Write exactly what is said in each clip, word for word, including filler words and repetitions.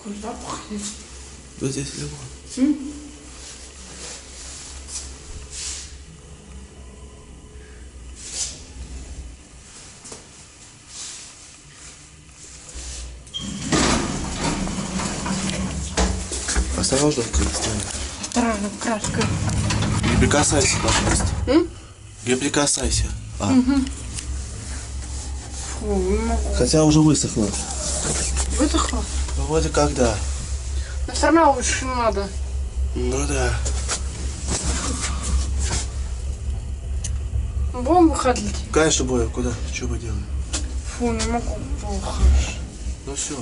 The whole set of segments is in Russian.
Какой запах есть. Вот здесь лимон. М? Осторожно, Кристина. Осторожно, краска. Не прикасайся, пожалуйста. М? Не прикасайся. А. Угу. Фу, не могу. Хотя уже высохло. Высохло? Ну, вроде как да. Но все равно лучше не надо. Ну да. Будем выходить? Конечно, Боя, куда? Что мы делаем? Фу, не могу. Плохо. Ну все.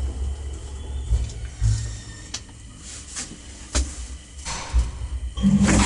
Mm-hmm.